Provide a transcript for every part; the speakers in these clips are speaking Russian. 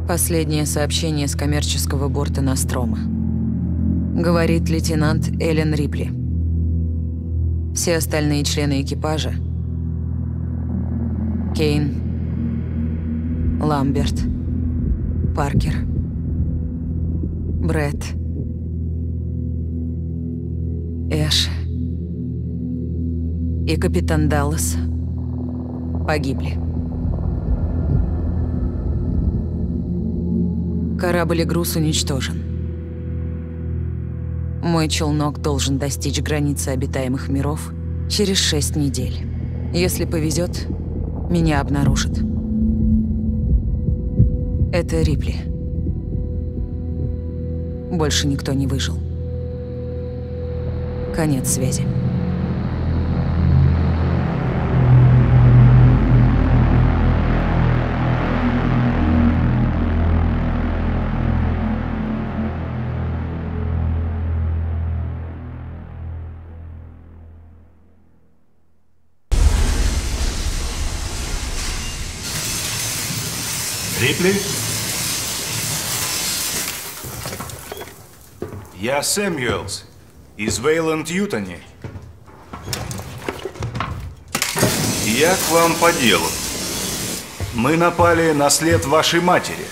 Последнее сообщение с коммерческого борта Нострома. Говорит лейтенант Эллен Рипли. Все остальные члены экипажа — Кейн, Ламберт, Паркер, Брэд, Эш и капитан Даллас погибли. Корабль и груз уничтожен. Мой челнок должен достичь границы обитаемых миров через 6 недель. Если повезет, меня обнаружат. Это Рипли. Больше никто не выжил. Конец связи. Рипли? Я Сэмюэлс из Вейланд-Ютани. Я к вам по делу. Мы напали на след вашей матери.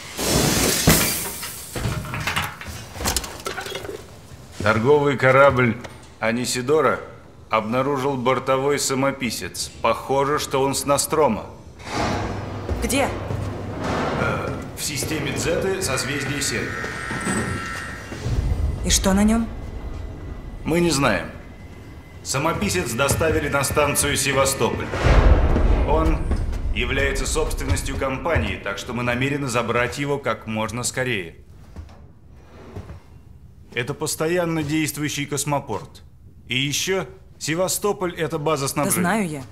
Торговый корабль Анисидора обнаружил бортовой самописец. Похоже, что он с Нострома. Где? В системе Дзеты созвездие Серпа. И что на нем? Мы не знаем. Самописец доставили на станцию Севастополь. Он является собственностью компании, так что мы намерены забрать его как можно скорее. Это постоянно действующий космопорт. И еще Севастополь – это база Да снабжения. знаю я.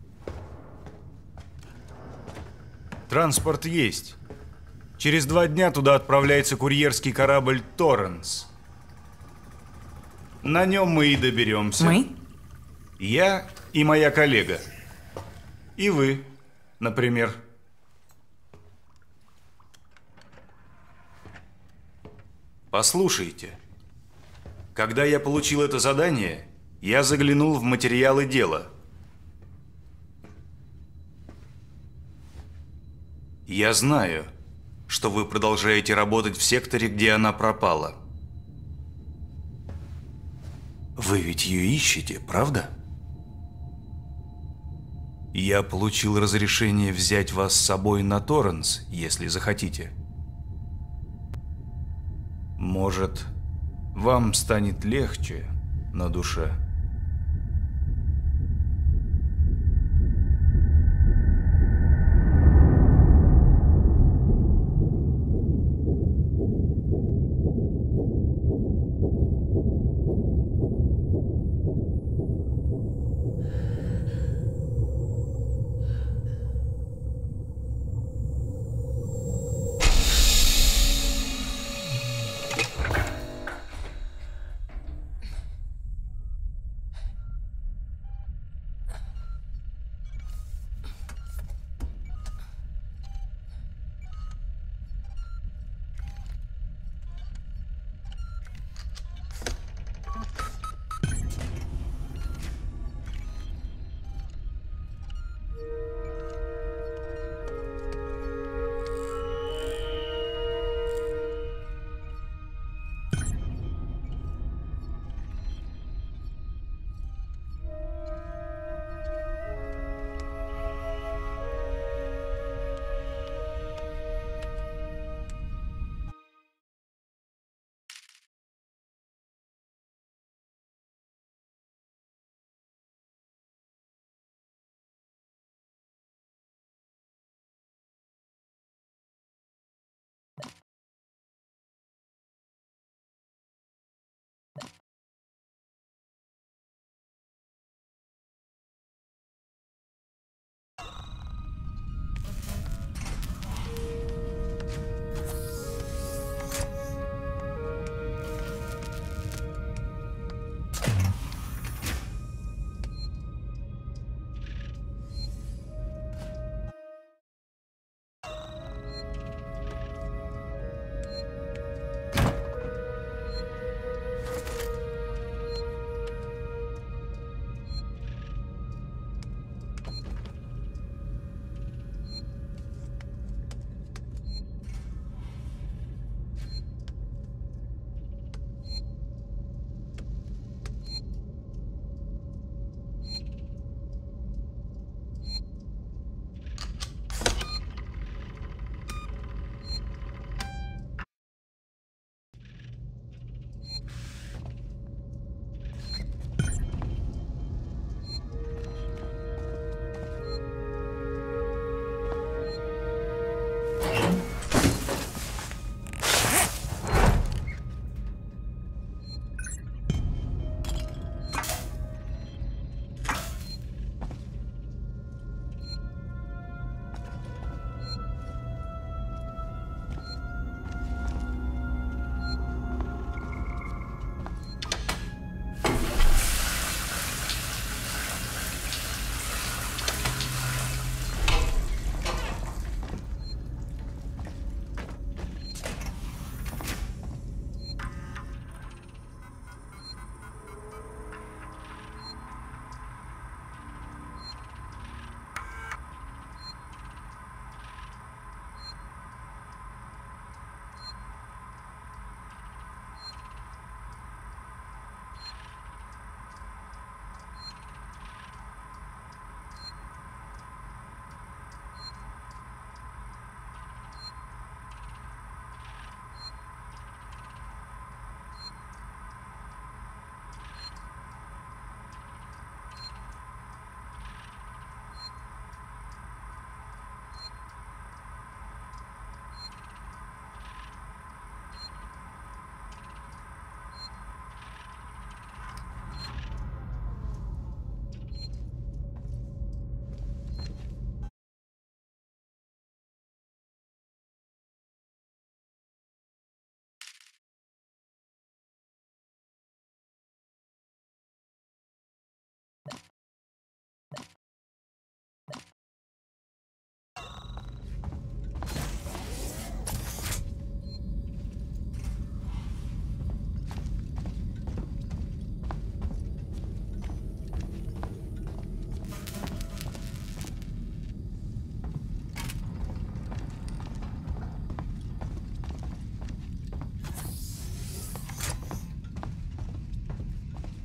Транспорт есть. Через 2 дня туда отправляется курьерский корабль «Торренс». На нем мы и доберемся. Мы? Я и моя коллега. И вы, например. Послушайте. Когда я получил это задание, я заглянул в материалы дела. Я знаю, что вы продолжаете работать в секторе, где она пропала. Вы ведь ее ищете, правда? Я получил разрешение взять вас с собой на Торренс, если захотите. Может, вам станет легче на душе.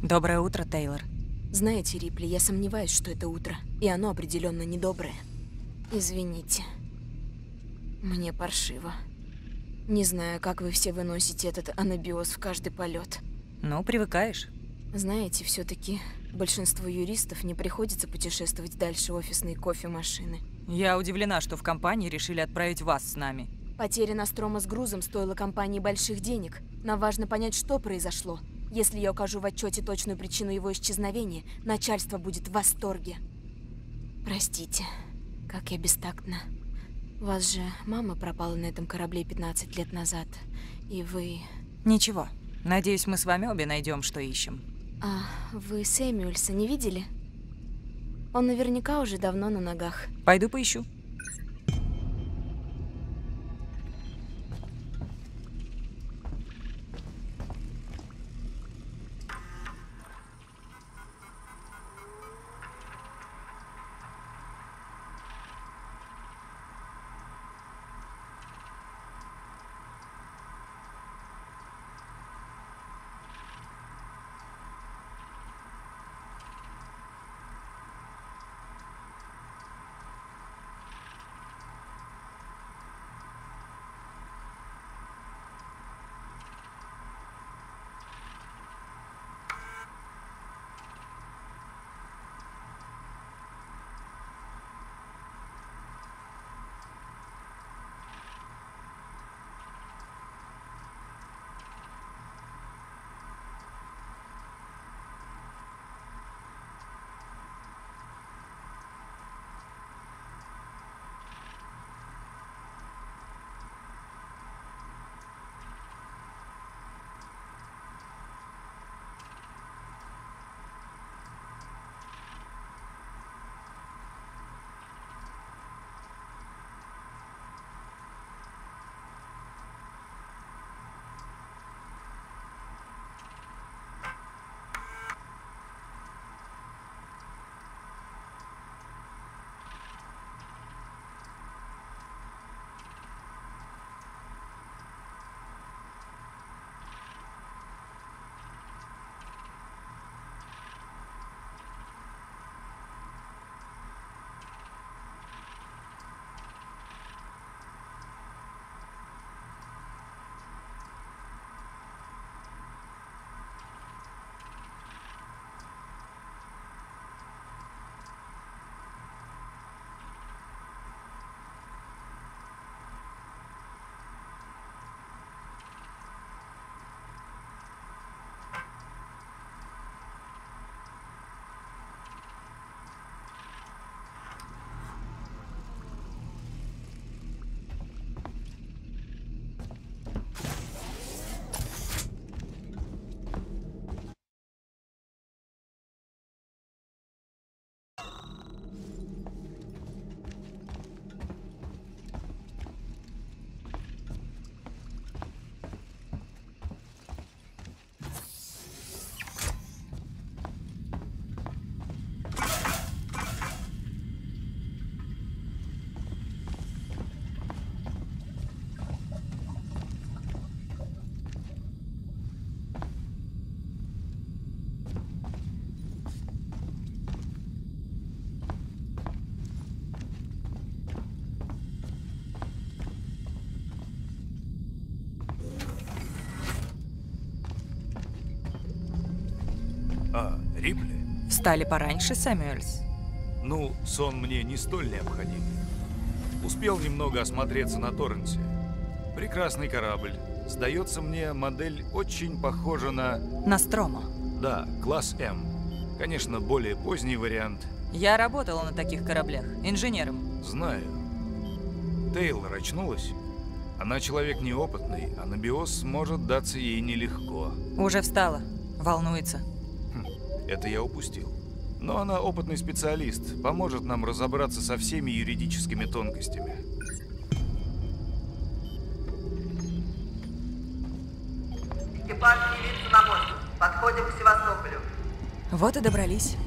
Доброе утро, Тейлор. Знаете, Рипли, я сомневаюсь, что это утро. И оно определенно недоброе. Извините. Мне паршиво. Не знаю, как вы все выносите этот анабиоз в каждый полет. Ну, привыкаешь. Знаете, все-таки большинству юристов не приходится путешествовать дальше офисной кофемашины. Я удивлена, что в компании решили отправить вас с нами. Потеря Нострома с грузом стоила компании больших денег. Нам важно понять, что произошло. Если я укажу в отчете точную причину его исчезновения, начальство будет в восторге. Простите, как я бестактна. У вас же мама пропала на этом корабле 15 лет назад, и вы... Ничего. Надеюсь, мы с вами обе найдем, что ищем. А вы Сэмюэльса не видели? Он наверняка уже давно на ногах. Пойду поищу. Рипли? Встали пораньше, Сэмюэльс? Ну, сон мне не столь необходим. Успел немного осмотреться на Торренсе. Прекрасный корабль. Сдается мне, модель очень похожа на... Ностромо. Да, класс М. Конечно, более поздний вариант. Я работала на таких кораблях, инженером. Знаю. Тейлор очнулась? Она человек неопытный, анабиоз может даться ей нелегко. Уже встала. Волнуется. Это я упустил. Но она опытный специалист, поможет нам разобраться со всеми юридическими тонкостями. Экипаж явится на мост. Подходим к Севастополю. Вот и добрались.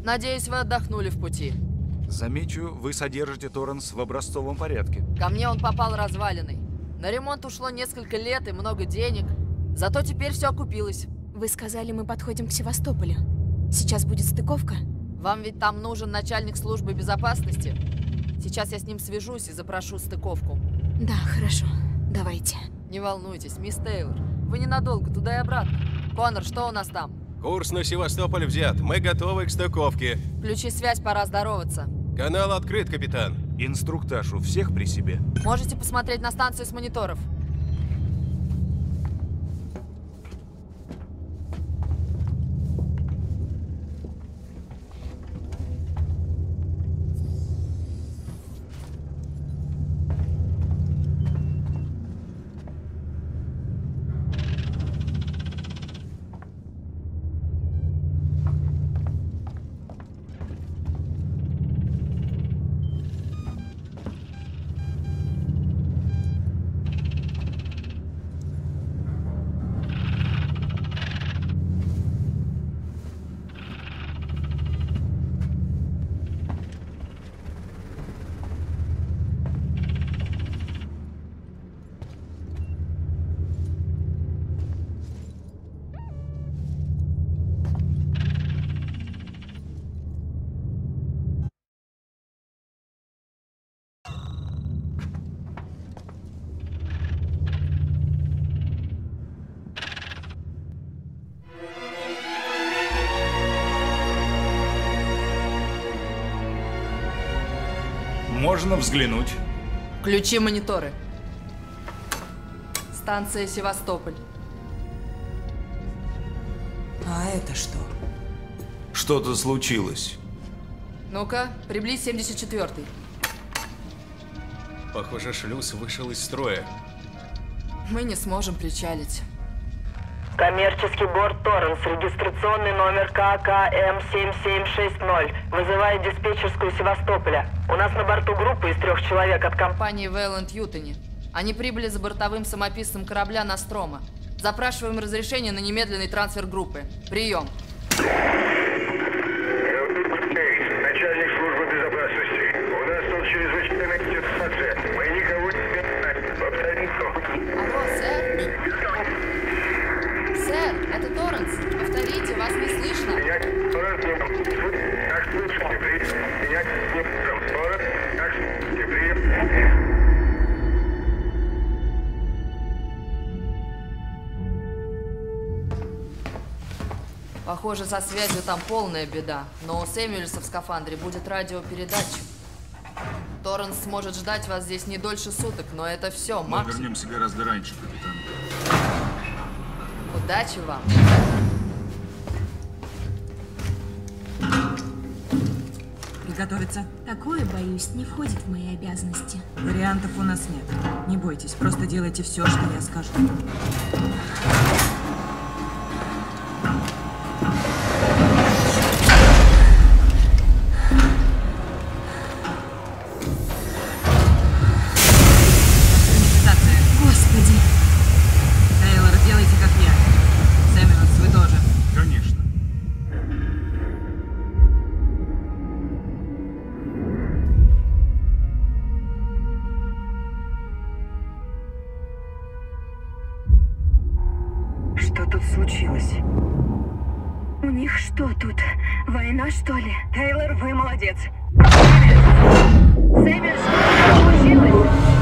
Надеюсь, вы отдохнули в пути. Замечу, вы содержите Торренс в образцовом порядке. Ко мне он попал разваленный. На ремонт ушло несколько лет и много денег. Зато теперь все окупилось. Вы сказали, мы подходим к Севастополю. Сейчас будет стыковка? Вам ведь там нужен начальник службы безопасности? Сейчас я с ним свяжусь и запрошу стыковку. Да, хорошо. Давайте. Не волнуйтесь, мисс Тейлор. Вы ненадолго, туда и обратно. Коннор, что у нас там? Курс на Севастополь взят. Мы готовы к стыковке. Включи связь, пора здороваться. Канал открыт, капитан. Инструктаж у всех при себе. Можете посмотреть на станции с мониторов. Можно взглянуть. Включи мониторы. Станция Севастополь. А это что? Что-то случилось. Ну-ка, приблизь 74-й. Похоже, шлюз вышел из строя. Мы не сможем причалить. Коммерческий борт Торренс, регистрационный номер ККМ7760. Вызывает диспетчерскую Севастополя. У нас на борту группа из 3 человек от компании. Компании Вейланд Ютони. Они прибыли за бортовым самописцем корабля Нострома. Запрашиваем разрешение на немедленный трансфер группы. Прием. Начальник службы безопасности. У нас тут чрезвычайная ситуация. Мы никого не знаем. Алло, сэр? Сэр, это Торренс. Повторите, вас не слышно. Меня Торренс не... Как слышите, прием. Меня не... Торренс, как слышите, прием. Похоже, со связью там полная беда. Но у Сэмюэльса в скафандре будет радиопередатчик. Торренс сможет ждать вас здесь не дольше суток, но это все, Мы максимум. вернемся гораздо раньше, капитан. Удачи вам. Приготовиться. Такое, боюсь, не входит в мои обязанности. Вариантов у нас нет. Не бойтесь, просто делайте все, что я скажу. Господи! Тейлор, делайте как я. Сэмюэлс, вы тоже. Конечно. Что тут случилось? У них что тут? Война, что ли? Тейлор, вы молодец. Сэмюэль, что случилось?